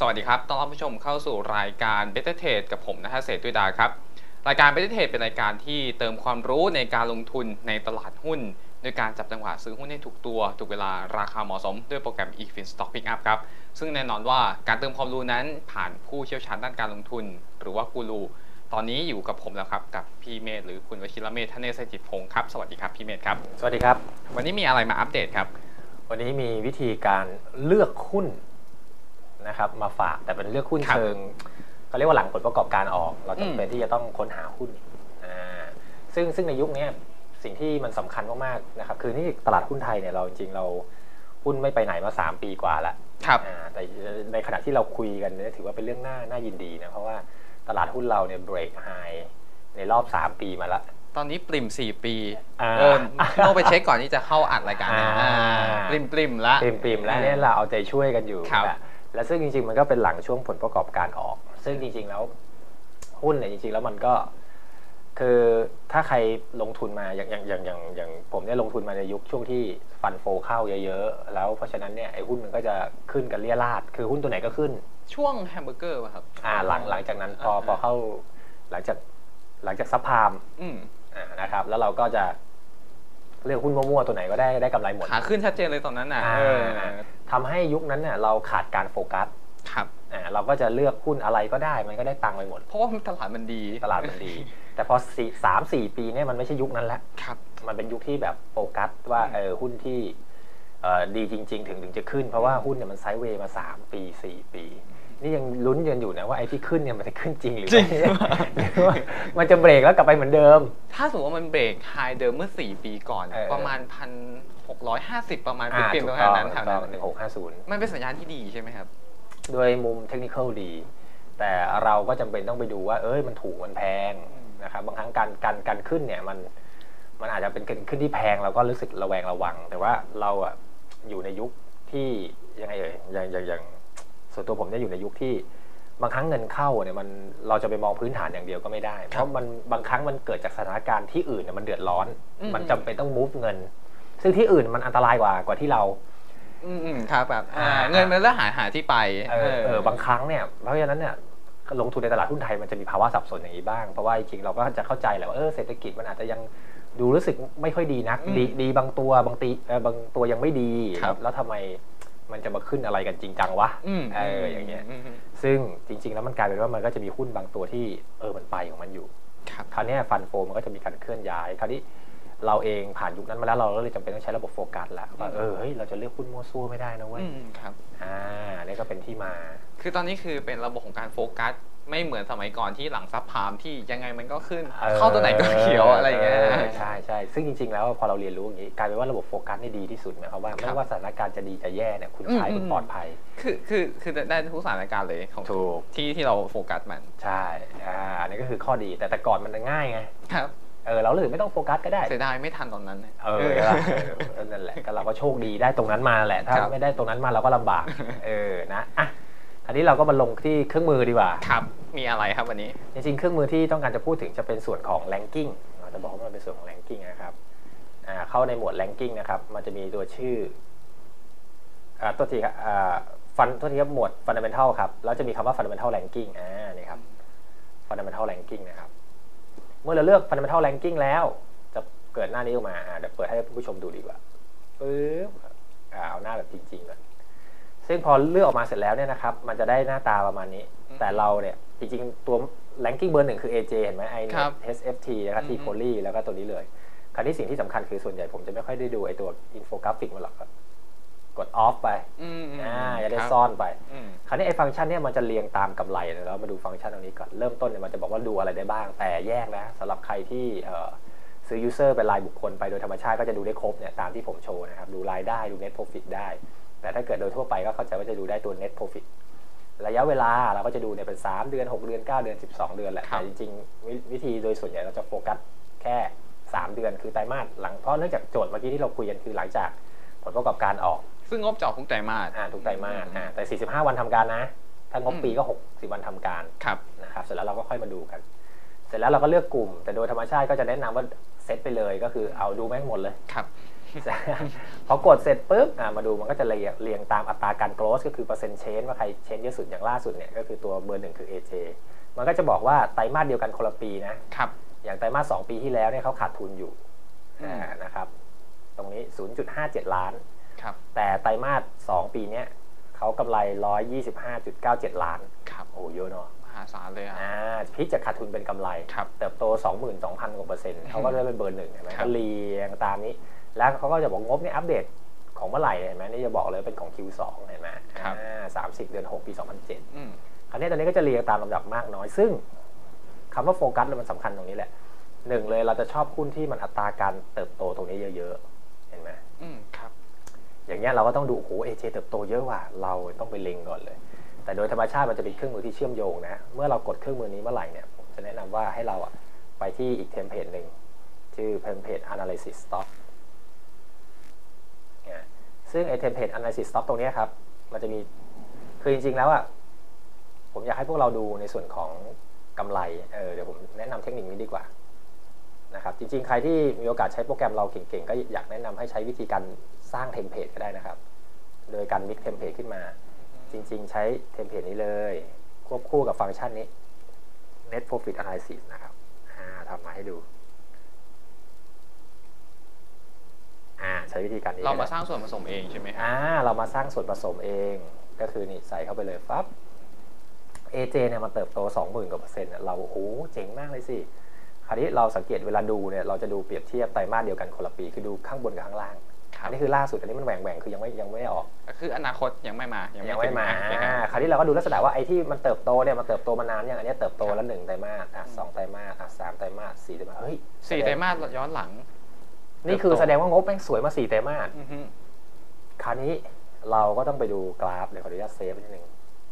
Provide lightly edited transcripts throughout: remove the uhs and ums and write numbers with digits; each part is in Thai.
วัสดีครับต้อนรับผู้ชมเข้าสู่รายการ Better Trade กับผมณัฐเศรษฐ์ด้วยดาครับรายการ Better Trade เป็นรายการที่เติมความรู้ในการลงทุนในตลาดหุ้นโดยการจับจังหวะซื้อหุ้นให้ถูกตัวถูกเวลาราคาเหมาะสมด้วยโปรแกรม eFin Stock Pickup ครับซึ่งแน่นอนว่าการเติมความรู้นั้นผ่านผู้เชี่ยวชาญด้านการลงทุนหรือว่ากูรูตอนนี้อยู่กับผมแล้วครับกับพี่เมธหรือคุณวชิรเมธ ธเนศ จิตพงศ์ครับสวัสดีครับพี่เมธครับสวัสดีครับวันนี้มีอะไรมาอัปเดตครับวันนี้มีวิธีการเลือกหุ้นนะครับมาฝากแต่เป็นเลือกหุ้นเชิงเขาเรียกว่าหลังผลประกอบการออกเราจำเป็นที่จะต้องค้นหาหุ้นซึ่งในยุคนี้สิ่งที่มันสำคัญมากๆนะครับคือนี่ตลาดหุ้นไทยเนี่ยเราจริงเราหุ้นไม่ไปไหนมา3 ปีกว่าแล้วแต่ในขณะที่เราคุยกันเนี่ยถือว่าเป็นเรื่องน่ายินดีนะเพราะว่าตลาดหุ้นเราเนี่ยเบรกไฮในรอบ3 ปีมาแล้วตอนนี้ปริ่ม4 ปีต้องไปเช็คก่อนที่จะเข้าอัดรายการปริ่มแล้วเนี่ยเราเอาใจช่วยกันอยู่และซึ่งจริงๆมันก็เป็นหลังช่วงผลประกอบการออกซึ่งจริงๆแล้วหุ้นเนี่ยจริงๆแล้วมันก็คือถ้าใครลงทุนมาอย่างผมเนี่ยลงทุนมาในยุคช่วงที่ฟันโฟเข้าเยอะๆแล้วเพราะฉะนั้นเนี่ยไอ้หุ้นมันก็จะขึ้นกันเรี่ยราดคือหุ้นตัวไหนก็ขึ้นช่วงแฮมเบอร์เกอร์ป่ะครับหลังจากนั้นพอเข้าหลังจากซับพามนะครับแล้วเราก็จะเลือกหุ้นมั่วๆตัวไหนก็ได้กำไรหมดขาขึ้นชัดเจนเลยตอนนั้นทำให้ยุคนั้นเนี่ยเราขาดการโฟกัสครับเราก็จะเลือกหุ้นอะไรก็ได้มันก็ได้ตังค์ไปหมดเพราะว่าตลาดมันดีแต่พอ3-4 ปีเนี่ยมันไม่ใช่ยุคนั้นแล้วมันเป็นยุคที่แบบโฟกัสว่าหุ้นที่ดีจริงๆถึงจะขึ้นเพราะว่าหุ้นเนี่ยมันไซด์เวย์มา3 ปี 4 ปีนี่ยังลุ้นกันอยู่นะว่าไอ้ที่ขึ้นเนี่ยมันจะขึ้นจริงหรือไม่มันจะเบรกแล้วกลับไปเหมือนเดิมถ้าสมมติว่ามันเบรกไฮเดิมเมื่อ4 ปีก่อนประมาณ1,650ประมาณเปลี่ยนตรงนั้นแถวนั้น 1650 มันเป็นสัญญาณที่ดีใช่ไหมครับโดยมุมเทคนิคดีแต่เราก็จำเป็นต้องไปดูว่ามันถูกมันแพงนะครับบางครั้งการขึ้นเนี่ยมันอาจจะเป็นขึ้นที่แพงเราก็รู้สึกระแวงระวังแต่ว่าเราอยู่ในยุคที่ยังไงอย่างส่วนตัวผมเนี่ยอยู่ในยุคที่บางครั้งเงินเข้าเนี่ยเราจะไปมองพื้นฐานอย่างเดียวก็ไม่ได้เพราะมันบางครั้งมันเกิดจากสถานการณ์ที่อื่นเนี่ยมันเดือดร้อนมันจำเป็นต้อง move เงินซึ่งที่อื่นมันอันตรายกว่าที่เราครับแบบเงินมันแล้วหาที่ไปบางครั้งเนี่ยเพราะฉะนั้นเนี่ยลงทุนในตลาดหุ้นไทยมันจะมีภาวะสับสนอย่างนี้บ้างเพราะว่าจริงๆเราก็จะเข้าใจแหละว่าเศรษฐกิจมันอาจจะยังดูรู้สึกไม่ค่อยดีนักดีบางตัวยังไม่ดีแล้วทำไมมันจะมาขึ้นอะไรกันจริงจังวะอย่างเงี้ยซึ่งจริงๆแล้วมันกลายเป็นว่ามันก็จะมีหุ้นบางตัวที่มันไปของมันอยู่คราวนี้ฟันโฟมันก็จะมีการเคลื่อนย้ายคราวนี้เราเองผ่านยุคนั้นมาแล้วเราเลยจำเป็นต้องใช้ระบบโฟกัสแล้วว่าเฮ้ยเราจะเลือกหุ้นมั่วซั่วไม่ได้นะเว้ยครับนี่ก็เป็นที่มาคือตอนนี้คือเป็นระบบของการโฟกัสไม่เหมือนสมัยก่อนที่หลังซับพามที่ยังไงมันก็ขึ้นเข้าตัวไหนก็เขียวอะไรอย่างเงี้ยใช่ซึ่งจริงๆแล้วพอเราเรียนรู้อย่างนี้กลายเป็นว่าระบบโฟกัสนี่ดีที่สุดหมายความว่าไม่ว่าสถานการณ์จะดีจะแย่เนี่ยคุณใช้คุณปลอดภัยคือได้ทุกสถานการณ์เลยของที่เราโฟกัสมันใช่อันนี้ก็คือข้อดีแต่ก่อนมันง่ายไงครับเราเลยไม่ต้องโฟกัสก็ได้เสียดายไม่ทันตอนนั้นนั่นแหละก็เราก็โชคดีได้ตรงนั้นมาแหละถ้าไม่ได้ตรงนั้นมาเราก็ลำบากนะอันนี้เราก็มาลงที่เครื่องมือดีกว่าครับมีอะไรครับวันนี้จริงๆเครื่องมือที่ต้องการจะพูดถึงจะเป็นส่วนของ ranking เราจะบอกว่ามันเป็นส่วนของ ranking นะครับเข้าในหมวด ranking นะครับมันจะมีตัวชื่อตัวทีครับหมวด fundamental ครับแล้วจะมีคำว่า fundamental ranking นี่ครับ fundamental ranking นะครับเมื่อเราเลือก fundamental ranking แล้วจะเกิดหน้านี้ออกมาเดี๋ยวเปิดให้ผู้ชมดูดีกว่าเอาหน้าแบบจริงๆเลยซึ่งพอเลือกออกมาเสร็จแล้วเนี่ยนะครับมันจะได้หน้าตาประมาณนี้แต่เราเนี่ยจริงๆตัว ranking เบอร์ 1คือ AJ เห็นไหม iNet HFT นะครับ T-Poly แล้วก็ตัวนี้เลยคราวนี้สิ่งที่สำคัญคือส่วนใหญ่ผมจะไม่ค่อยได้ดูไอ้ตัว infographic มันหรอกกด off ไปจะได้ซ่อนไปคราวนี้ไอ้ฟังก์ชันเนี่ยมันจะเรียงตามกำไรแล้วมาดูฟังก์ชันตรงนี้ก่อนเริ่มต้นเนี่ยมันจะบอกว่าดูอะไรได้บ้างแต่แยกนะสำหรับใครที่ซื้อ user เป็นรายบุคคลไปโดยธรรมชาติก็จะดูได้ครบเนี่ยตามที่ผมโชว์นะครับดูรายได้ดู net profit ได้แต่ถ้าเกิดโดยทั่วไปก็เข้าใจว่าจะดูได้ตัว net profit ระยะเวลาเราก็จะดูเนี่ยเป็น3 เดือน6 เดือน9 เดือน12 เดือนแหละแต่จริงๆวิธีโดยส่วนใหญ่เราจะโฟกัสแค่3 เดือนคือไตรมาสหลังเพราะเนื่องจากโจทย์เมื่อกี้ที่เราคุยกันคือหลังจากผลประกอบการออกซึ่งงบจะออกทุกไตรมาสทุกไตรมาสแต่45 วันทำการนะถ้างบปีก็60 วันทำการนะครับเสร็จแล้วเราก็ค่อยมาดูกันเสร็จแล้วเราก็เลือกกลุ่มแต่โดยธรรมชาติก็จะแนะนำว่าเซตไปเลยก็คือเอาดูแม่งหมดเลยพอกดเสร็จปุ๊บมาดูมันก็จะเรียงตามอัตราการโกรธก็คือเปอร์เซ็นต์เชนว่าใครเชนเยอะสุดอย่างล่าสุดเนี่ยก็คือตัวเบอร์1คือ AJ มันก็จะบอกว่าไตรมาสเดียวกันคนละปีนะครับอย่างไตรมาส2ปีที่แล้วเนี่ยเขาขาดทุนอยู่นะครับตรงนี้ 0.57 ล้านแต่ไตรมาส2ปีเนี้ยเขากำไร 125.97 ล้านครับโอ้เยอะเนาะมหาศาลเลยพลิกจากขาดทุนเป็นกำไรเติบโต 22,000 กว่า%เขาก็ได้เป็นเบอร์1เห็นไหมก็เรียงตามนี้แล้วเขาก็จะบอกงบนี่อัปเดตของเมื่อไหร่เห็นไหมนี่จะบอกเลยเป็นของ Q2 เห็นไหม30 เดือน 6 ปี 2007คราวนี้ตอนนี้ก็จะเรียงตามลำดับมากน้อยซึ่งคำว่าโฟกัสมันสำคัญตรงนี้แหละหนึ่งเลยเราจะชอบหุ้นที่มันอัตราการเติบโตตรงนี้เยอะๆเห็นไหมครับอย่างเงี้ยเราก็ต้องดูโอ้โหเอเจเติบโตเยอะว่ะเราต้องไปเล็งก่อนเลยแต่โดยธรรมชาติมันจะเป็นเครื่องมือที่เชื่อมโยงนะเมื่อเรากดเครื่องมือนี้เมื่อไหร่เนี่ยผมจะแนะนำว่าให้เราไปที่อีกเทมเพลตหนึ่งชื่อเทมเพลต analysis stock ซึ่งไอเทมเพลต analysis stock ตรงนี้ครับมันจะมีคือจริงๆแล้วผมอยากให้พวกเราดูในส่วนของกำไรเดี๋ยวผมแนะนำเทคนิคนี้ดีกว่านะครับจริงๆใครที่มีโอกาสใช้โปรแกรมเราเก่งๆก็อยากแนะนำให้ใช้วิธีการสร้างเทมเพลตก็ได้นะครับโดยการมิกเทมเพลตขึ้นมาจริงๆใช้เทมเพลตนี้เลยควบคู่กับฟังก์ชันนี้ net profit analysis นะครับทำมาให้ดูใช้วิธีการนี้เรามาสร้างส่วนผสมเองใช่ไหมเรามาสร้างส่วนผสมเองก็คือนี่ใส่เข้าไปเลยปั๊บ AJ เนี่ยมันเติบโต 20,000 กว่า%เราโอ้โหเจ๋งมากเลยสิคราวนี้เราสังเกตเวลาดูเนี่ยเราจะดูเปรียบเทียบไตรมาสเดียวกันคนละปีคือดูข้างบนกับข้างล่างอันนี้คือล่าสุดอันนี้มันแหว่งคือยังไม่ได้ออกก็คืออนาคตยังไม่มายังไม่มาคราวนี้เราก็ดูลักษณะว่าไอ้ที่มันเติบโตเนี่ยมันเติบโตมานานอย่างอันนี้เติบโตแล้ว1ไตรมาส2ไตรมาส3ไตรมาส4ไตรมาสเฮ้ย 4ไตรมาสย้อนหลังนี่คือแสดงว่างบแม่งสวยมา4ไตรมาสคราวนี้เราก็ต้องไปดูกราฟเดี๋ยวขออนุญาตเซฟนิดนึง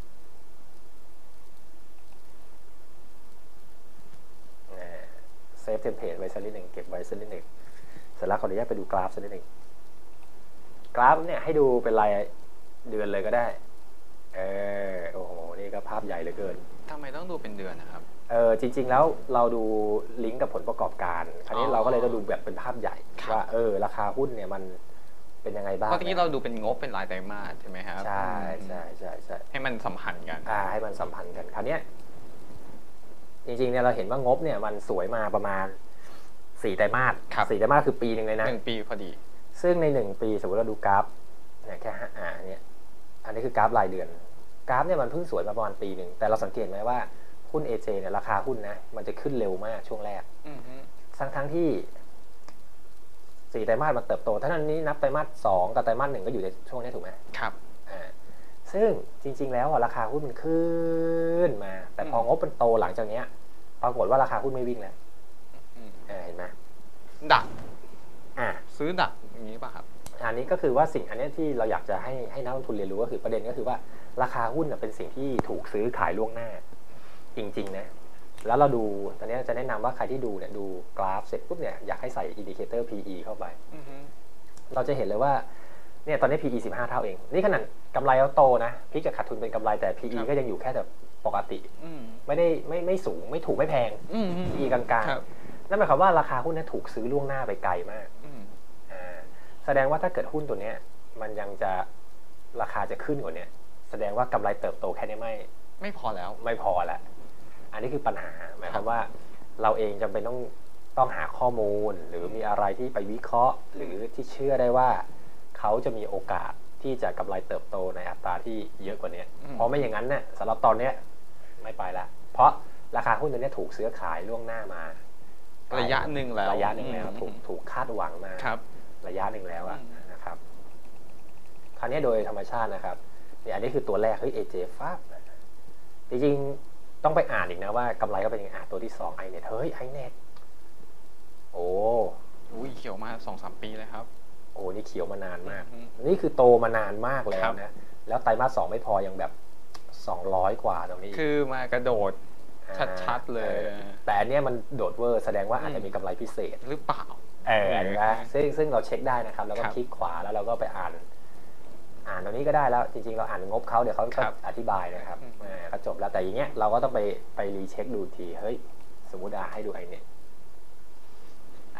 เซฟเทมเพลตไว้สักนิดหนึ่งเก็บไว้สักนิดหนึ่งเสร็จแล้วขออนุญาตไปดูกราฟสักนิดหนึ่งกราฟเนี่ยให้ดูเป็นรายเดือนเลยก็ได้โอ้โหนี่ก็ภาพใหญ่เหลือเกินทำไมต้องดูเป็นเดือนนะครับจริงๆแล้วเราดูลิงก์กับผลประกอบการคราวนี้เราก็เลยต้องดูแบบเป็นภาพใหญ่ว่าราคาหุ้นเนี่ยมันเป็นยังไงบ้างเพราะที่เราดูเป็นงบเป็นรายไตรมาสใช่ไหมครับใช่ให้มันสัมพันธ์กันให้มันสัมพันธ์กันคราวนี้จริงๆเนี่ยเราเห็นว่างบเนี่ยมันสวยมาประมาณ4ไตรมาส4ไตรมาสคือปีนึงเลยนะ 1 ปีพอดีซึ่งใน1ปีสมมติเราดูกราฟเนี่ยแค่เนี่ยอันนี้คือกราฟรายเดือนกราฟเนี่ยมันเพิ่งสวยมาประมาณปีนึงแต่เราสังเกตไหมว่าหุ้น AJ เนี่ยราคาหุ้นนะมันจะขึ้นเร็วมากช่วงแรกทั้งที่4ไตรมาสมันเติบโตถ้านั้นนี้นับไตรมาส2กับไตรมาส1ก็อยู่ในช่วงนี้ถูกไหมครับซึ่งจริงๆแล้วราคาหุ้นมันขึ้นมาแต่พองบมันโตหลังจากนี้ปรากฏว่าราคาหุ้นไม่วิ่งแล้วเห็นไหมดักซื้อดักอย่างนี้ป่ะครับอันนี้ก็คือว่าสิ่งอันนี้ที่เราอยากจะให้นักลงทุนเรียนรู้ก็คือประเด็นก็คือว่าราคาหุ้นเป็นสิ่งที่ถูกซื้อขายล่วงหน้าจริงๆนะแล้วเราดูตอนนี้จะแนะนำว่าใครที่ดูเนี่ยดูกราฟเสร็จปุ๊บเนี่ยอยากให้ใส่อินดิเคเตอร์ PE เข้าไปเราจะเห็นเลยว่าเนี่ยตอนนี้ PE 15 เท่าเองนี่ขนาดกำไรเราโตนะพลิกจากขาดทุนเป็นกำไรแต่ PE ก็ยังอยู่แค่แบบปกติไม่ได้ไม่สูงไม่ถูกไม่แพง PE กลางๆนั่นหมายความว่าราคาหุ้นนั้นถูกซื้อล่วงหน้าไปไกลมากแสดงว่าถ้าเกิดหุ้นตัวนี้มันยังจะราคาจะขึ้นกว่านี้แสดงว่ากำไรเติบโตแค่นี้ไม่พอแล้วไม่พอแล้วอันนี้คือปัญหาหมายความว่าเราเองจำเป็นต้องหาข้อมูลหรือมีอะไรที่ไปวิเคราะห์หรือที่เชื่อได้ว่าเขาจะมีโอกาสที่จะกำไรเติบโตในอัตราที่เยอะกว่านี้เพราะไม่อย่างนั้นเนี่ยสำหรับตอนนี้ไม่ไปละเพราะราคาหุ้นตัวนี้ถูกซื้อขายล่วงหน้ามาระยะหนึ่งแล้วถูกคาดหวังมาระยะหนึ่งแล้วนะครับคราวนี้โดยธรรมชาตินะครับเนี่ยอันนี้คือตัวแรกเฮ้ย AJ ฟ้าจริงๆต้องไปอ่านอีกนะว่ากำไรก็เป็นยังไงตัวที่2 iNet เฮ้ย iNet โอ้เขียวมา 2-3 ปีเลยครับโอ้นี่เขียวมานานมากนี่คือโตมานานมากแล้วนะแล้วไตรมาส2ไม่พอยังแบบ200กว่าตรงนี้คือมากระโดดชัดๆเลยแต่อันนี้มันโดดเวอร์แสดงว่าอาจจะมีกำไรพิเศษหรือเปล่านะซึ่งเราเช็คได้นะครับแล้วก็คลิกขวาแล้วเราก็ไปอ่านตรงนี้ก็ได้แล้วจริงๆเราอ่านงบเขาเดี๋ยวเขาก็อธิบายนะครับก็จบแล้วแต่อย่างเงี้ยเราก็ต้องไปรีเช็คดูทีเฮ้ยสมมุติให้ดูไอเน็ต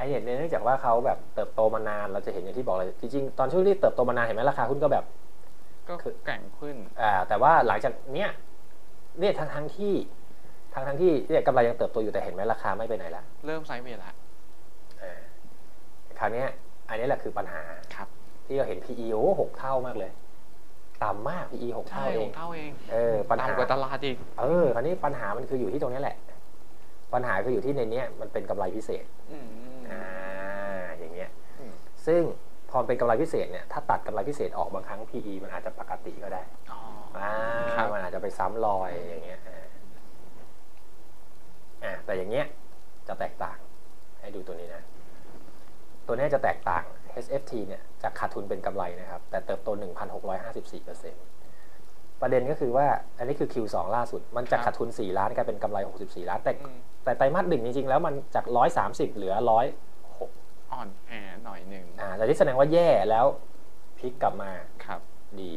เน็ตเนี่ยเนื่องจากว่าเขาแบบเติบโตมานานเราจะเห็นอย่างที่บอกเลยจริงๆตอนช่วงที่เติบโตมานานเห็นไหมราคาหุ้นก็แบบก็แกร่งขึ้นแต่ว่าหลังจากเนี้ยเนี่ยทั้งที่เนี่ยกำไรยังเติบโตอยู่แต่เห็นไหมราคาไม่ไปไหนละเริ่มไซด์เวย์ละคราวนี้อันนี้แหละคือปัญหาครับที่เราเห็น PE โอ้6 เท่ามากเลยต่ำมาก PE 6 เท่าเองต่ำกว่าตลาดอีกคราวนี้ปัญหามันคืออยู่ที่ตรงนี้แหละปัญหาคืออยู่ที่ในนี้มันเป็นกำไรพิเศษอย่างเงี้ยซึ่งพอเป็นกำไรพิเศษเนี่ยถ้าตัดกำไรพิเศษออกบางครั้ง PE มันอาจจะปกติก็ได้มันอาจจะไปซ้ำรอยอย่างเงี้ยแต่อย่างเงี้ยจะแตกต่างให้ดูตัวนี้นะตัวนี้จะแตกต่าง HFT เนี่ยจากขาดทุนเป็นกำไรนะครับแต่เติบโต 1,654% ประเด็นก็คือว่าอันนี้คือ Q2 ล่าสุดมันจากขาดทุน4ล้านกลายเป็นกำไร64ล้านแต่ไตรมาส 1จริงๆแล้วมันจาก130เหลือ106 อ่อนแอหน่อยนึงแต่ที่แสดงว่าแย่แล้วพลิกกลับมาครับดี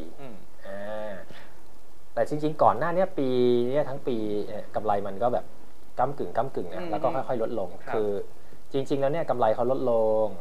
แต่จริงๆก่อนหน้านี้ปีนี้ทั้งปีกำไรมันก็แบบก้ำกึ่งนะแล้วก็ค่อยๆลดลงคือจริงๆแล้วเนี่ยกำไรเขาลดล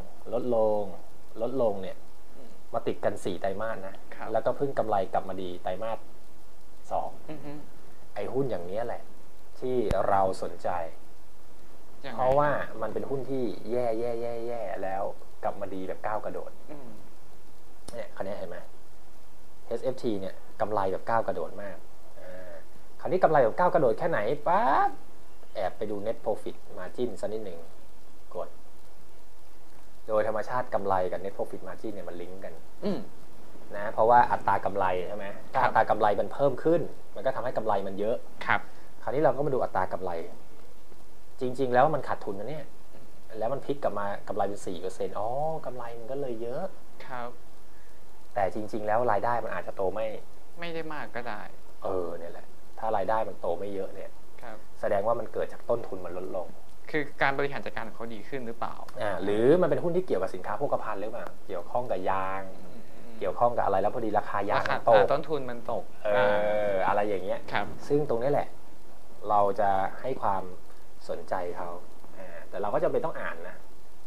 งเนี่ยมาติดกัน4ไตรมาสนะแล้วก็เพิ่งกำไรกลับมาดีไตรมาส2ไอ้หุ้นอย่างนี้แหละที่เราสนใจเพราะว่ามันเป็นหุ้นที่แย่แล้วกลับมาดีแบบก้าวกระโดดเนี่ยคันนี้เห็นไหม HFT เนี่ยกำไรแบบก้าวกระโดดมากคราวนี้กำไรแบบก้าวกระโดดแค่ไหนปั๊บแอบไปดู net profit margin สักนิดหนึ่งกดโดยธรรมชาติกำไรกับ net profit margin เนี่ยมันลิงก์กันนะเพราะว่าอัตรากำไรใช่ไหมถ้าอัตรากำไรมันเพิ่มขึ้นมันก็ทำให้กำไรมันเยอะครับคราวนี้เราก็มาดูอัตรากำไรจริงๆแล้วมันขาดทุนนะเนี่ยแล้วมันพลิกกลับมากำไรเป็น 4% อ๋อกำไรมันก็เลยเยอะครับแต่จริงๆแล้วรายได้มันอาจจะโตไม่ได้มากก็ได้เนี่ยแหละถ้ารายได้มันโตไม่เยอะเนี่ยแสดงว่ามันเกิดจากต้นทุนมันลดลงคือการบริหารจัดการของเขาดีขึ้นหรือเปล่าหรือมันเป็นหุ้นที่เกี่ยวกับสินค้าโภคภัณฑ์หรือเปล่าเกี่ยวข้องกับยางเกี่ยวข้องกับอะไรแล้วพอดีราคายางมันตกต้นทุนมันตกอะไรอย่างเงี้ยซึ่งตรงนี้แหละเราจะให้ความสนใจเขาแต่เราก็จะเป็นต้องอ่านนะ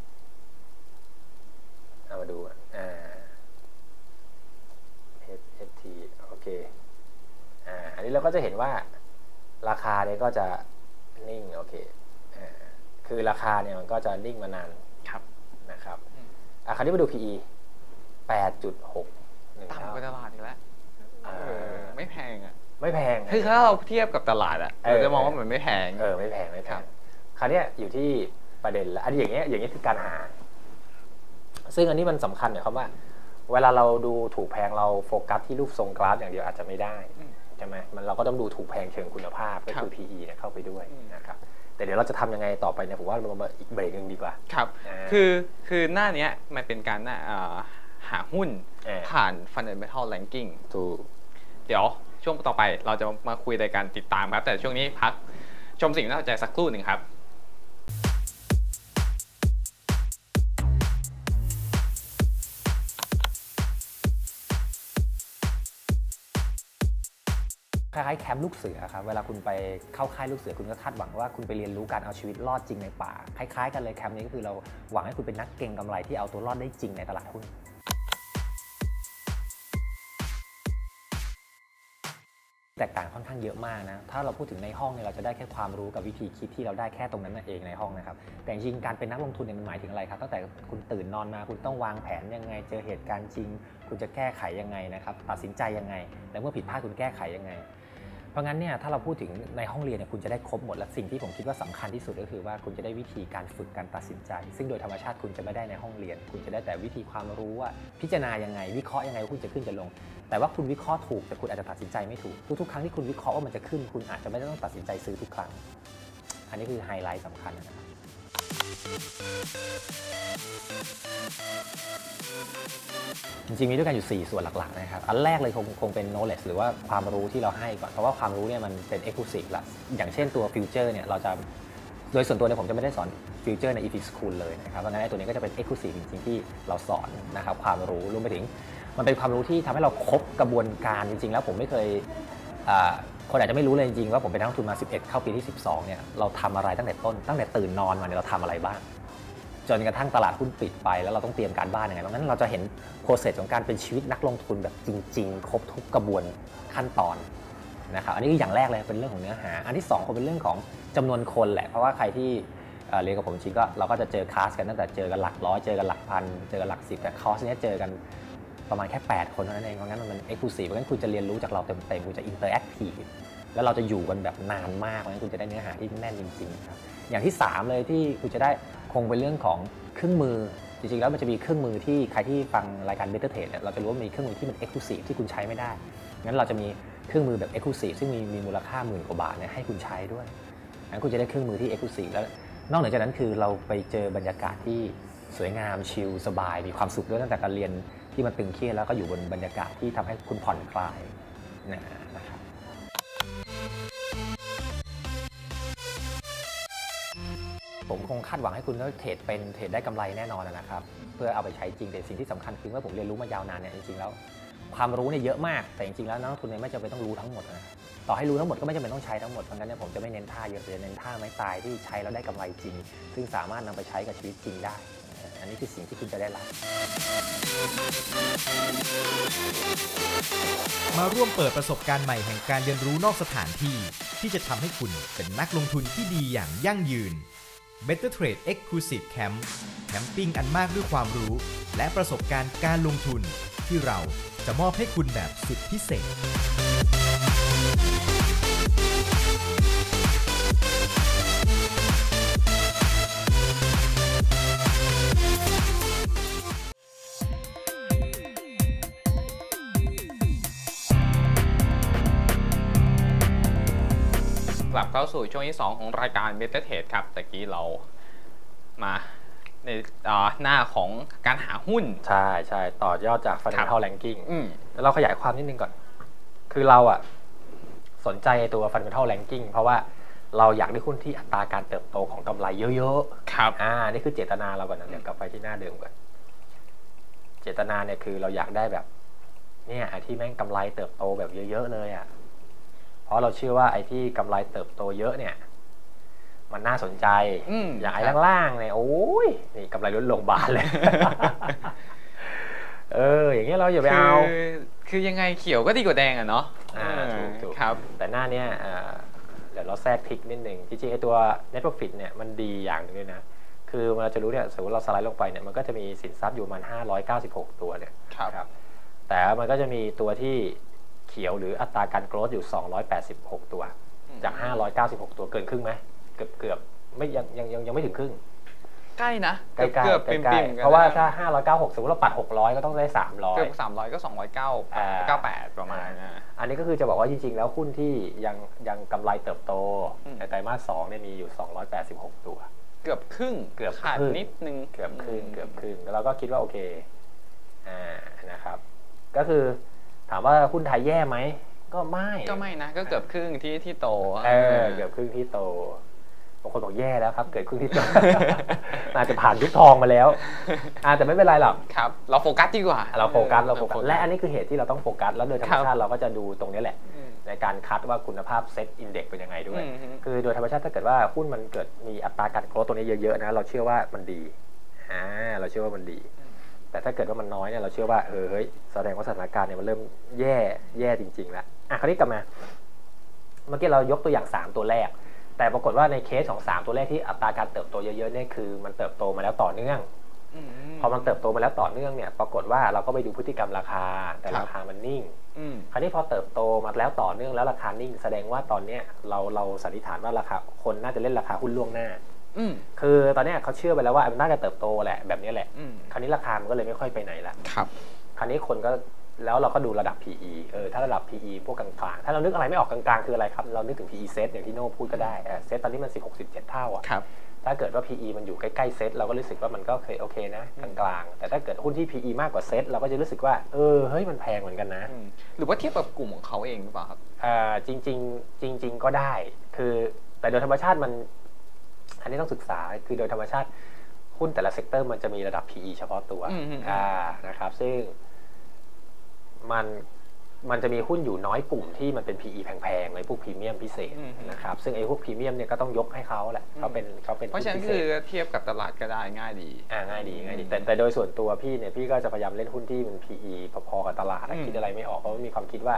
เอามาดูHFT โอเคอันนี้เราก็จะเห็นว่าราคาเนี่ยก็จะนิ่งโอเคคือราคาเนี่ยมันก็จะนิ่งมานานนะครับคราวนี้มาดู PE 8.6 ต่ำกว่าตลาดอีกแล้วไม่แพงไม่แพงคือถ้าเราเทียบกับตลาดเราจะมองว่ามันไม่แพงไม่แพงคราวนี้อยู่ที่ประเด็นแล้วอันนี้อย่างเงี้ยคือการหาซึ่งอันนี้มันสำคัญเนี่ยครับว่าเวลาเราดูถูกแพงเราโฟกัสที่รูปทรงกราฟอย่างเดียวอาจจะไม่ได้ใช่ไหมเราก็ต้องดูถูกแพงเชิงคุณภาพก็คือ PE เนี่ยเข้าไปด้วยนะครับแต่เดี๋ยวเราจะทำยังไงต่อไปเนี่ยผมว่าเรามาอีกเบรกนึงดีกว่าครับคือหน้านี้มันเป็นการหาหุ้นผ่าน Fundamental Ranking ถูกเดี๋ยวช่วงต่อไปเราจะมาคุยในการติดตามครับแต่ช่วงนี้พักชมสิ่งน่าสนใจสักครู่หนึ่งครับคล้ายๆแคมป์ลูกเสือครับเวลาคุณไปเข้าค่ายลูกเสือคุณก็คาดหวังว่าคุณไปเรียนรู้การเอาชีวิตรอดจริงในป่าคล้ายๆกันเลยแคมป์นี้ก็คือเราหวังให้คุณเป็นนักเก็งกำไรที่เอาตัวรอดได้จริงในตลาดหุ้นแตกต่างค่อนข้างเยอะมากนะถ้าเราพูดถึงในห้องเนี่ยเราจะได้แค่ความรู้กับวิธีคิดที่เราได้แค่ตรงนั้นนั่นเองในห้องนะครับแต่จริงๆการเป็นนักลงทุนเนี่ยมันหมายถึงอะไรครับตั้งแต่คุณตื่นนอนมาคุณต้องวางแผนยังไงเจอเหตุการณ์จริงคุณจะแก้ไขยังไงนะครับตัดสินใจยังไงและเมื่อผิดพลาดคุณแก้ไขยังไงเพราะงั้นเนี่ยถ้าเราพูดถึงในห้องเรียนเนี่ยคุณจะได้ครบหมดและสิ่งที่ผมคิดว่าสำคัญที่สุดก็คือว่าคุณจะได้วิธีการฝึกการตัดสินใจซึ่งโดยธรรมชาติคุณจะไม่ได้ในห้องเรียนคุณจะได้แต่วิธีความรู้ว่าพิจารณายังไงวิเคราะห์ยังไงว่าคุณจะขึ้นจะลงแต่ว่าคุณวิเคราะห์ถูกแต่คุณอาจจะตัดสินใจไม่ถูกทุกๆครั้งที่คุณวิเคราะห์ว่ามันจะขึ้นคุณอาจจะไม่ต้องตัดสินใจซื้อทุกครั้งอันนี้คือไฮไลท์สำคัญนะครับจริงๆมีด้วยกันอยู่4ส่วนหลักๆนะครับอันแรกเลยคงเป็น knowledge หรือว่าความรู้ที่เราให้ก่อนเพราะว่าความรู้เนี่ยมันเป็น exclusive ละอย่างเช่นตัว future เนี่ยเราจะโดยส่วนตัวเนี่ยผมจะไม่ได้สอน future ใน EFIX School เลยนะครับเพราะงั้นไอ้ตัวนี้ก็จะเป็น exclusive จริงๆที่เราสอนนะครับความรู้รวมไปถึงมันเป็นความรู้ที่ทำให้เราครบกระบวนการจริงๆแล้วผมไม่เคยคนอาจจะไม่รู้เลยจริงๆว่าผมเป็นนักลงทุนมา11เข้าปีที่12เนี่ยเราทำอะไรตั้งแต่ต้นตั้งแต่ตื่นนอนมาเนี่ยเราทำอะไรบ้างจนกระทั่งตลาดหุ้นปิดไปแล้วเราต้องเตรียมการบ้านยังไงดังนั้นเราจะเห็นโปรเซสของการเป็นชีวิตนักลงทุนแบบจริงๆครบทุกกระบวนขั้นตอนนะครับอันนี้คืออย่างแรกเลยเป็นเรื่องของเนื้อหาอันที่2ก็เป็นเรื่องของจำนวนคนแหละเพราะว่าใครที่เรียนกับผมจริงก็เราก็จะเจอคลาสกันตั้งแต่เจอกันหลักร้อยเจอกันหลักพันเจอกันหลัก10แต่คอร์สนี้เจอกันประมาณแค่8คนเท่านั้นเองเพราะงั้นมันเอ็กซ์คลูซีฟเพราะงั้นคุณจะเรียนรู้จากเราเต็มๆคุณจะอินเตอร์แอคทีฟแล้วเราจะอยู่กันแบบนานมากเพราะงั้นคุณจะได้เนื้อหาที่แน่นจริงๆครับอย่างที่3เลยที่คุณจะได้คงเป็นเรื่องของเครื่องมือจริงๆแล้วมันจะมีเครื่องมือที่ใครที่ฟังรายการ Better Trade เนี่ยเราจะรู้ว่ามีเครื่องมือที่มัน Exclusive ที่คุณใช้ไม่ได้งั้นเราจะมีเครื่องมือแบบ Exclusive ซึ่งมีมูลค่า10,000 กว่าบาทเนี่ยให้คุณใช้ด้วยงั้นคุณจะได้เครื่องมือที่ Exclusive แล้วนอกเหนือจากนั้นคือเราไปเจอบรรยากาศที่สวยงามชิลสบายมีความสุขด้วยตั้งแต่การเรียนที่มันตึงเครียดแล้วก็อยู่บนบรรยากาศที่ทำให้คุณผ่อนคลายนะครับผมคงคาดหวังให้คุณเทรดเป็นเทรดได้กำไรแน่นอนนะครับเพื่อเอาไปใช้จริงแต่สิ่งที่สำคัญคือว่าผมเรียนรู้มายาวนานเนี่ยจริงๆแล้วความรู้เนี่ยเยอะมากแต่จริงๆแล้วนักลงทุนเนี่ยไม่จำเป็นต้องรู้ทั้งหมดนะต่อให้รู้ทั้งหมดก็ไม่จำเป็นต้องใช้ทั้งหมดเพราะงั้นเนี่ยผมจะไม่เน้นท่าเยอะจะเน้นท่าไม้ตายที่ใช้แล้วได้กำไรจริงซึ่งสามารถนำไปใช้กับชีวิตจริงได้อันนี้คือสิ่งที่คุณจะได้รับมาร่วมเปิดประสบการณ์ใหม่แห่งการเรียนรู้นอกสถานที่ที่จะทำให้คุณเป็นนักลงทุนที่ดีอย่างยั่งยืน Better Trade Exclusive Camp แคมปิ้งอันมากด้วยความรู้และประสบการณ์การลงทุนที่เราจะมอบให้คุณแบบสุดพิเศษกลับเข้าสู่ช่วงที่2ของรายการ Better Trade ครับตะกี้เรามาในหน้าของการหาหุ้นใช่ต่อยอดจาก Fundamental Ranking แล้วเราขยายความนิดนึงก่อนคือเราสนใจตัว Fundamental Ranking เพราะว่าเราอยากได้หุ้นที่อัตราการเติบโตของกำไรเยอะๆครับนี่คือเจตนาเราก่อนนะเดี๋ยวกลับไปที่หน้าเดิมก่อนเจตนาเนี่ยคือเราอยากได้แบบเนี่ยไอ้ที่แม่งกำไรเติบโตแบบเยอะๆเลยเพราะเราเชื่อว่าไอ้ที่กำไรเติบโตเยอะเนี่ยมันน่าสนใจอย่างไอ้ล่างๆเนี่ยโอ้ยนี่กำไรลดลงบานเลย อย่างเงี้ยเราอย่าไปเอาคือยังไงเขียวก็ดีกว่าแดงเนาะถูกครับแต่หน้าเนี้ยเดี๋ยวเราแทรกทริคนิดนึงจริงๆไอ้ตัว Net Profit เนี่ยมันดีอย่างนึงด้วยนะคือเราจะรู้เนี่ยสมมติเราสไลด์ลงไปเนี่ยมันก็จะมีสินทรัพย์อยู่ประมาณ596ตัวเนี่ยครับแต่มันก็จะมีตัวที่เขียวหรืออัตราการโกรธอยู่286ตัวจาก596ตัวเกินครึ่งไหมเกือบไม่ยังไม่ถึงครึ่งใกล้นะเกือบปิ่มเพราะว่าถ้า596สมมติเราปัด600ก็ต้องได้300 เกือบ300ก็298ประมาณอันนี้ก็คือจะบอกว่าจริงๆแล้วหุ้นที่ยังกำไรเติบโตในไตรมาส2เนี่ยมีอยู่286ตัวเกือบครึ่งขาดนิดนึงเกือบครึ่งแล้วเราก็คิดว่าโอเคนะครับก็คือถามว่าหุ้นไทยแย่ไหมก็ไม่นะก็เกือบครึ่งที่โตเกือบครึ่งที่โตบางคนบอกแย่แล้วครับเกิดครึ่งที่โต อาจจะผ่านยุคทองมาแล้วแต่ไม่เป็นไรหรอกครับเราโฟกัสดีกว่าเราโฟกัสและอันนี้คือเหตุที่เราต้องโฟกัสแล้วโดยธรรมชาติเราก็จะดูตรงนี้แหละในการคัดว่าคุณภาพเซ็ตอินเด็กซ์เป็นยังไงด้วยคือโดยธรรมชาติถ้าเกิดว่าหุ้นมันเกิดมีอัตราการโกรธตัวนี้เยอะๆนะเราเชื่อว่ามันดีเราเชื่อว่ามันดีแต่ถ้าเกิดว่ามันน้อยเนี่ยเราเชื่อว่าเฮ้ยแสดงว่าสถานการณ์เนี่ยมันเริ่มแย่จริงๆแล้วคราวนี้กลับมาเมื่อกี้เรายกตัวอย่าง3ตัวแรกแต่ปรากฏว่าในเคสของ3ตัวแรกที่อัตราการเติบโตเยอะๆเนี่ยคือมันเติบโตมาแล้วต่อเนื่องพอมันเติบโตมาแล้วต่อเนื่องเนี่ยปรากฏว่าเราก็ไปดูพฤติกรรมราคาแต่ราคามันนิ่งคราวนี้พอเติบโตมาแล้วต่อเนื่องแล้วราคานิ่งแสดงว่าตอนนี้เราสันนิษฐานว่าราคาคนน่าจะเล่นราคาหุ้นล่วงหน้าคือตอนนี้เขาเชื่อไปแล้วว่ามันน่าจะเติบโตแหละแบบนี้แหละคราวนี้ราคามันก็เลยไม่ค่อยไปไหนละคราวนี้คนก็แล้วเราก็ดูระดับ PE ถ้าระดับ PE พวกกลางๆถ้าเรานึกอะไรไม่ออกกลางๆคืออะไรครับเรานึกถึง PE เซตอย่างที่โน่พูดก็ได้เซตตอนนี้มัน16-17 เท่าถ้าเกิดว่า PE มันอยู่ใกล้ๆเซตเราก็รู้สึกว่ามันก็โอเคนะกลางๆแต่ถ้าเกิดหุ้นที่ PE มากกว่าเซตเราก็จะรู้สึกว่าเฮ้ยมันแพงเหมือนกันนะหรือว่าเทียบกับกลุ่มของเขาเองหรือเปล่าครับจริงก็ได้คือแต่โดยธรรมชาติมันอันนี้ต้องศึกษาคือโดยธรรมชาติหุ้นแต่ละเซกเตอร์มันจะมีระดับ PE เฉพาะตัวนะครับซึ่งมันมันจะมีหุ้นอยู่น้อยกลุ่มที่มันเป็น PE แพงๆเลยพวกพรีเมียมพิเศษนะครับซึ่งไอ้พวกพรีเมียมเนี่ยก็ต้องยกให้เขาแหละเขาเป็นเพราะฉะนั้นคือเทียบกับตลาดก็ได้ง่ายดีง่ายดีแต่โดยส่วนตัวพี่เนี่ยพี่ก็จะพยายามเล่นหุ้นที่มัน PE พอๆกับตลาดคิดอะไรไม่ออกเพราะมีความคิดว่า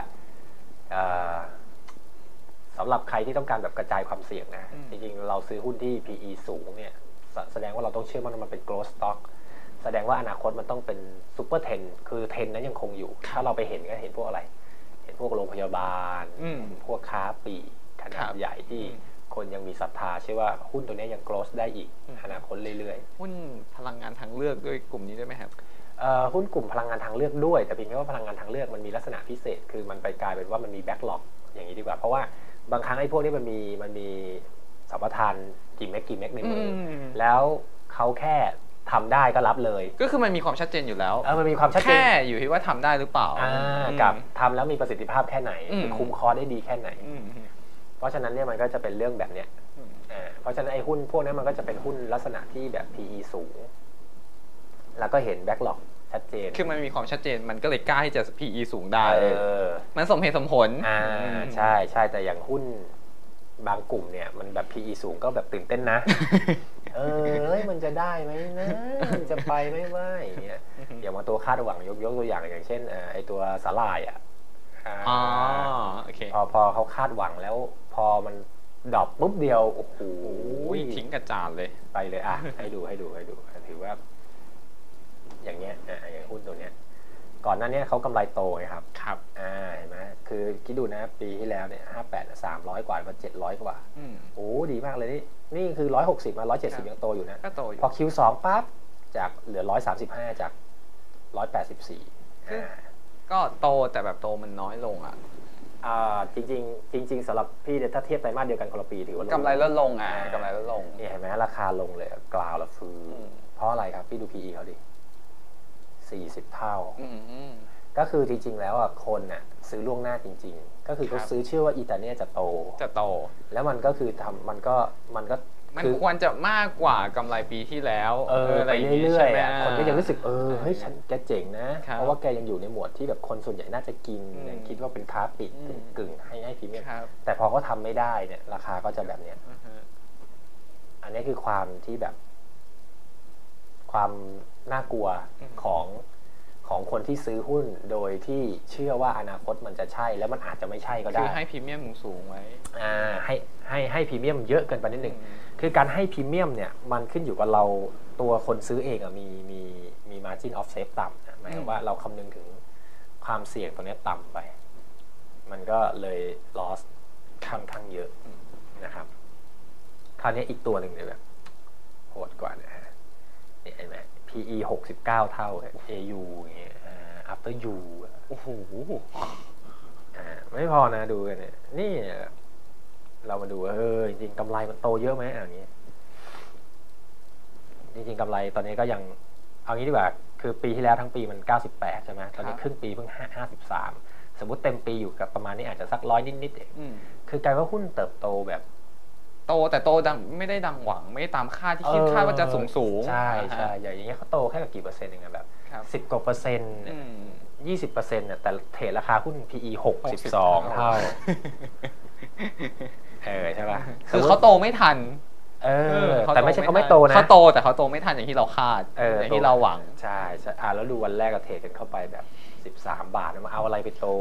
สำหรับใครที่ต้องการแบบกระจายความเสี่ยงนะจริงๆเราซื้อหุ้นที่ PE สูงเนี่ยแสดงว่าเราต้องเชื่อมั่นว่ามันเป็น growth stock แสดงว่าอนาคตมันต้องเป็นซูเปอร์เทรนคือเทรนนั้นยังคงอยู่ถ้าเราไปเห็นก็เห็นพวกอะไรเห็นพวกโรงพยาบาลพวกค้าปลีกขนาดใหญ่ที่คนยังมีศรัทธาเชื่อว่าหุ้นตัวนี้ยัง growth ได้อีกอนาคตเรื่อยๆหุ้นพลังงานทางเลือกด้วยกลุ่มนี้ได้ไหมครับหุ้นกลุ่มพลังงานทางเลือกด้วยแต่เพียงแค่ว่าพลังงานทางเลือกมันมีลักษณะพิเศษคือมันไปกลายเป็นว่ามันมีแบ็คล็อกอย่างนี้ดีกว่าเพราะว่าบางครั้งไอ้พวกนี้มันมีสัมปทานกี่เม็ดในมือแล้วเขาแค่ทำได้ก็รับเลยก็คือมันมีความชัดเจนอยู่แล้วมันมีความชัดเจนแค่อยู่ที่ว่าทำได้หรือเปล่ากับทำแล้วมีประสิทธิภาพแค่ไหนคุมคอได้ดีแค่ไหนเพราะฉะนั้นเนี่ยมันก็จะเป็นเรื่องแบบเนี้ยเพราะฉะนั้นไอ้หุ้นพวกนี้มันก็จะเป็นหุ้นลักษณะที่แบบ PE สูงแล้วก็เห็นแบ็คล็อกชัดเจนคือมันมีความชัดเจนมันก็เลยกล้าที่จะ PE สูงได้มันสมเหตุสมผลใช่แต่อย่างหุ้นบางกลุ่มเนี่ยมันแบบ PE สูงก็แบบตื่นเต้นนะมันจะได้ไหมนะมันจะไปไม่ไหวเนี่ยอย่างมาตัวคาดหวังยกตัวอย่างเช่นไอตัวสาหร่ายโอเคพอเขาคาดหวังแล้วพอมันดรอปปุ๊บเดียวโอ้โหทิ้งกระจาดเลยไปเลยให้ดูถือว่าอย่างเงี้ยอย่างหุ้นตัวเนี้ยก่อนหน้านี้เขากำไรโตไงครับเห็นไหมคือคิดดูนะปีที่แล้วเนี่ย58 300 กว่ามา700 กว่าโอ้ดีมากเลยนี่คือ160มา170ยังโตอยู่นะพอ Q2 ปั๊บจากเหลือ135จาก184 ก็โตแต่แบบโตมันน้อยลงจริงสำหรับพี่ถ้าเทียบไตรมาสเดียวกันคนละปีถือว่ากำไรลดลงกำไรลดลงนี่เห็นไหมราคาลงเลยกล่าวละฟื้นเพราะอะไรครับพี่ดู PE เขาดิ40 เท่าก็คือจริงๆแล้วคนซื้อล่วงหน้าจริงๆก็คือเขาซื้อเชื่อว่าอีตาเนี่ยจะโตแล้วมันก็คือมันควรจะมากกว่ากำไรปีที่แล้วไปเรื่อยๆคนก็ยังรู้สึกเฮ้ยฉันแกเจ๋งนะเพราะว่าแกยังอยู่ในหมวดที่แบบคนส่วนใหญ่น่าจะกินยังคิดว่าเป็นค้าปิดกึ่งให้พรีเมียมแต่พอเขาทำไม่ได้เนี่ยราคาก็จะแบบเนี้ยอันนี้คือความที่แบบความน่ากลัวของคนที่ซื้อหุ้นโดยที่เชื่อว่าอนาคตมันจะใช่แล้วมันอาจจะไม่ใช่ก็ได้คือให้พรีเมียมสูงไว้ให้พรีเมียมเยอะเกินไปนิดหนึ่งคือการให้พรีเมียมเนี่ยมันขึ้นอยู่กับเราตัวคนซื้อเองมี margin of safe ต่ำหมายถึงว่าเราคำนึงถึงความเสี่ยงตรงนี้ต่ำไปมันก็เลย loss ค่อนข้างเยอะนะครับคราวนี้อีกตัวหนึ่งเลยแบบโหดกว่านะฮะนี่เห็นไหมPE 69 เท่า AU อย่างเงี้ยafter U โอ้โหไม่พอนะดูกันเนี่ยนี่เรามาดูจริงๆกำไรมันโตเยอะไหมอย่างนี้จริงๆกำไรตอนนี้ก็ยังเอางี้ดีกว่าคือปีที่แล้วทั้งปีมัน98ใช่ไหมตอนนี้ครึ่งปีเพิ่ง53สมมุติเต็มปีอยู่กับประมาณนี้อาจจะสัก100นิดๆเองคือกลายว่าหุ้นเติบโตแบบแต่โตดังไม่ได้ดังหวังไม่ได้ตามคาดที่คิดคาดว่าจะสูงใช่อย่างเงี้ยเขาโตแค่กี่เปอร์เซ็นต์เองแบบ10 กว่าเปอร์เซ็นต์20%เนี่ยแต่เทรดราคาหุ้น PE 62 เท่าใช่ป่ะคือเขาโตไม่ทันแต่ไม่ใช่เขาไม่โตนะเขาโตแต่เขาโตไม่ทันอย่างที่เราคาดอย่างที่เราหวังใช่แล้วดูวันแรกก็เทรดกันเข้าไปแบบ13 บาทมาเอาอะไรไปโต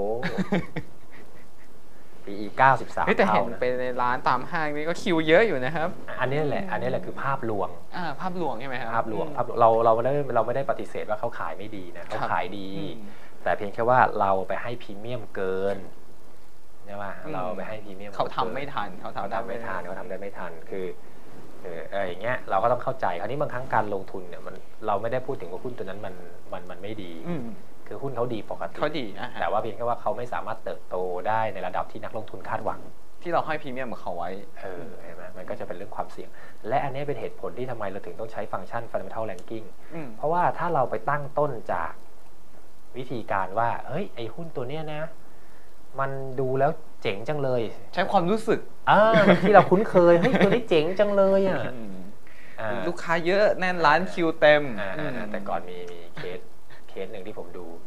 PE 93 แต่เห็นไปในร้านตามห้างนี่ก็คิวเยอะอยู่นะครับอันนี้แหละคือภาพลวงภาพลวงใช่ไหมครับภาพลวงเราไม่ได้ปฏิเสธว่าเขาขายไม่ดีนะเขาขายดีแต่เพียงแค่ว่าเราไปให้พรีเมียมเกินใช่ไหมเราไปให้พรีเมียมเขาทำไม่ทันเขาทำได้ไม่ทันคืออย่างเงี้ยเราก็ต้องเข้าใจคราวนี้บางครั้งการลงทุนเนี่ยเราไม่ได้พูดถึงว่าหุ้นตัวนั้นมันไม่ดีคือหุ้นเขาดีปกติแต่ว่าเพียงแค่ว่าเขาไม่สามารถเติบโตได้ในระดับที่นักลงทุนคาดหวังที่เราให้พรีเมียมกับเขาไว้เห็นไหมมันก็จะเป็นเรื่องความเสี่ยงและอันนี้เป็นเหตุผลที่ทำไมเราถึงต้องใช้ฟังก์ชัน fundamental ranking เพราะว่าถ้าเราไปตั้งต้นจากวิธีการว่าเฮ้ยไอหุ้นตัวเนี้ยนะมันดูแล้วเจ๋งจังเลยใช้ความรู้สึกที่เราคุ้นเคยเฮ้ยตัวนี้เจ๋งจังเลยลูกค้าเยอะแน่นร้านคิวเต็มแต่ก่อนมีเคสหนึ่งที่ผมดู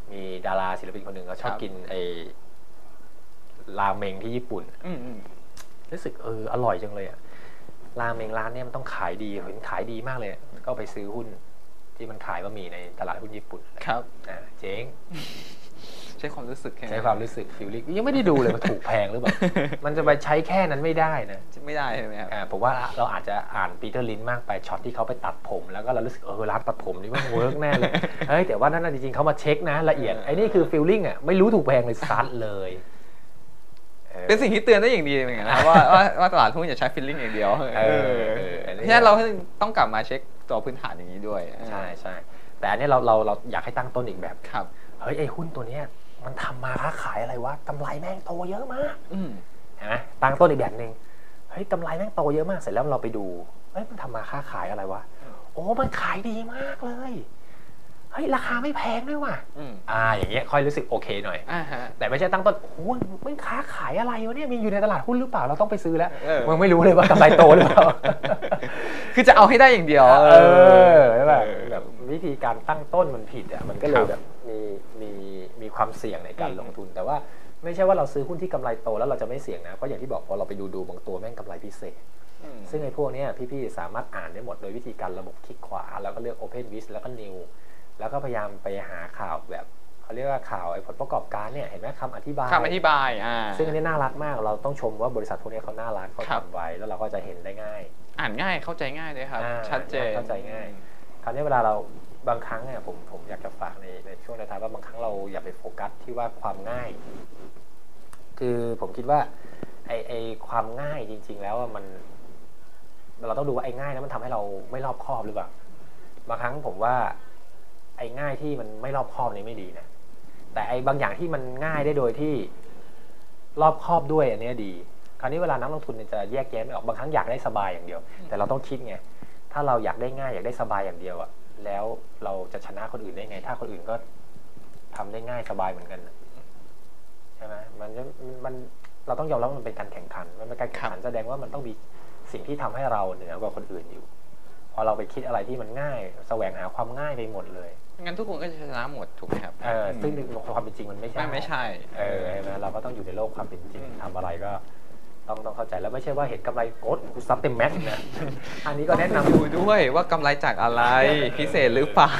มีดาราศิลปินคนหนึ่งเขาชอบกินไอ้ราเมงที่ญี่ปุ่นรู้สึกอร่อยจังเลยอะราเมงร้านนี้มันต้องขายดีเห็นขายดีมากเลยก็ไปซื้อหุ้นที่มันขายบะหมี่ในตลาดหุ้นญี่ปุ่นครับเจ๊งใช้ความรู้สึกใช้ความรู้สึกฟิลลิ่งยังไม่ได้ดูเลยมันถูกแพงหรือเปล่ามันจะไปใช้แค่นั้นไม่ได้นะไม่ได้ใช่ไหมครับผมว่าเราอาจจะอ่านปีเตอร์ลินมากไปช็อตที่เขาไปตัดผมแล้วก็เรารู้สึกร้านตัดผมนี่มันเวิร์กแน่เลยเฮ้ยแต่ว่านั่นจริงๆเขามาเช็คนะละเอียดไอ้นี่คือฟิลลิ่งไม่รู้ถูกแพงเลยซัดเลยเป็นสิ่งที่เตือนได้อย่างดีเหมือนกันนะว่าตลาดหุ้นอย่าใช้ฟีลลิ่งอย่างเดียวเพราะฉะนั้นเราต้องกลับมาเช็คตัวพื้นฐานอย่างนี้ด้วยใช่ใช่แต่อันนี้เราอยากให้ตั้งต้นอีกแบบครับเฮ้ยไอ้หุ้นตัวเนี้ยมันทำมาค้าขายอะไรวะกำไรแม่งโตเยอะมากเห็นไหมตั้งต้นอีกแบบนึงเฮ้ยกำไรแม่งโตเยอะมากเสร็จแล้วเราไปดูเฮ้ยมันทำมาค้าขายอะไรวะโอ้มันขายดีมากเลยเฮ้ยราคาไม่แพงด้วยว่ะอย่างเงี้ยค่อยรู้สึกโอเคหน่อยแต่ไม่ใช่ตั้งต้นโอ้ยมันค้าขายอะไรวะเนี่ยมีอยู่ในตลาดหุ้นหรือเปล่าเราต้องไปซื้อแล้วมันไม่รู้เลยว่ากำไรโตหรือเปล่าคือจะเอาให้ได้อย่างเดียวใช่ป่ะแบบวิธีการตั้งต้นมันผิดมันก็เลยแบบมีความเสี่ยงในการลงทุนแต่ว่าไม่ใช่ว่าเราซื้อหุ้นที่กำไรโตแล้วเราจะไม่เสี่ยงนะเพราะอย่างที่บอกพอเราไปดูบางตัวแม่งกำไรพิเศษซึ่งไอ้พวกนี้พี่ๆสามารถอ่านได้หมดโดยวิธีการระบบคลิกขวาแล้วก็เลือก Open Wish แล้วก็ New แล้วก็พยายามไปหาข่าวแบบเขาเรียกว่าข่าวไอ้ผลประกอบการเนี่ยเห็นไหมคำอธิบายซึ่งอันนี้น่ารักมากเราต้องชมว่าบริษัทพวกนี้เขาน่ารักเขาทำไว้แล้วเราก็จะเห็นได้ง่ายอ่านง่ายเข้าใจง่ายเลยครับชัดเจนเข้าใจง่ายคราวนี้เวลาเราบางครั้งเนี่ยผมอยากจะฝากในช่วงท้ายว่าบางครั้งเราอย่าไปโฟกัสที่ว่าความง่ายคือผมคิดว่าไอ้ความง่ายจริงๆแล้วมันเราต้องดูว่าไอ้ง่ายนั้นมันทำให้เราไม่รอบคอบหรือเปล่าบางครั้งผมว่าไอ้ง่ายที่มันไม่รอบคอบนี่ไม่ดีนะแต่ไอ้บางอย่างที่มันง่ายได้โดยที่รอบคอบด้วยอันนี้ดีคราวนี้เวลานักลงทุนจะแยกแยะไม่ออกบางครั้งอยากได้สบายอย่างเดียวแต่เราต้องคิดไงถ้าเราอยากได้ง่ายอยากได้สบายอย่างเดียวแล้วเราจะชนะคนอื่นได้ไงถ้าคนอื่นก็ทำได้ง่ายสบายเหมือนกันใช่ไหมมันเราต้องยอมรับมันเป็นการแข่งขันมันเป็นการแข่งขันแสดงว่ามันต้องมีสิ่งที่ทำให้เราเหนือกว่าคนอื่นอยู่พอเราไปคิดอะไรที่มันง่ายแสวงหาความง่ายไปหมดเลยงั้นทุกคนก็จะชนะหมดถูกไหมครับซึ่งความเป็นจริงมันไม่ใช่ใช่ไหมเราก็ต้องอยู่ในโลกความเป็นจริงทำอะไรก็ต้องเข้าใจแล้วไม่ใช่ว่าเห็นกำไรโกดกูซับเต็มแม็กซ์นะอันนี้ก็แนะนำดูด้วยว่ากำไรจากอะไรพิเศษหรือเปล่า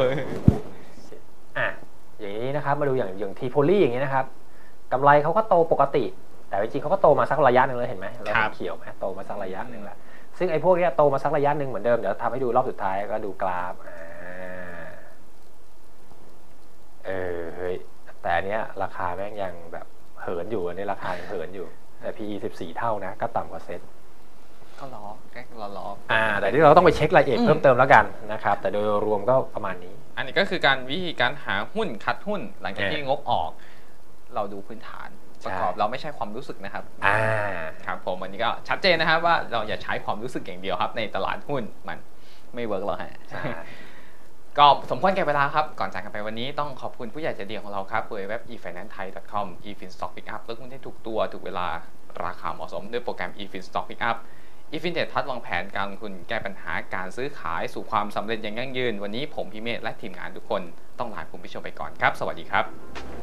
อย่างนี้นะครับมาดูอย่างทีโพลีอย่างนี้นะครับกำไรเขาก็โตปกติแต่จริงๆเขาก็โตมาสักระยะหนึ่งเลยเห็นไหมเราเขียวไหมโตมาสักระยะหนึ่งแล้วซึ่งไอ้พวกนี้โตมาสักระยะหนึ่งเหมือนเดิมเดี๋ยวทำให้ดูรอบสุดท้ายก็ดูกราฟเฮ้ยแต่อันเนี้ยราคาแม่งยังแบบเหินอยู่อันนี้ราคายังเหินอยู่แต่ PE 14 เท่านะก็ต่ำกว่าเซ็ตก็ล้อแค่ล้อแต่ที่เราต้องไปเช็ครายละเอียดเพิ่มเติมแล้วกันนะครับแต่โดยรวมก็ประมาณนี้อันนี้ก็คือวิธีการหาหุ้นคัดหุ้นหลังจากที่งบออกเราดูพื้นฐานประกอบเราไม่ใช่ความรู้สึกนะครับครับผมวันนี้ก็ชัดเจนนะครับว่าเราอย่าใช้ความรู้สึกอย่างเดียวครับในตลาดหุ้นมันไม่เวิร์กหรอกฮะก็สมควรแก่เวลาครับก่อนจากกันไปวันนี้ต้องขอบคุณผู้ใหญ่ใจดีของเราครับเว็บ efinancethai.com efin stock pickup เลือกหุ้นได้ถูกตัวถูกเวลาราคาเหมาะสมด้วยโปรแกรม efin stock pickup efintrade ทัดวางแผนการลงทุนแก้ปัญหาการซื้อขายสู่ความสำเร็จอย่างยั่งยืนวันนี้ผมพี่เมธและทีมงานทุกคนต้องลาคุณผู้ชมไปก่อนครับสวัสดีครับ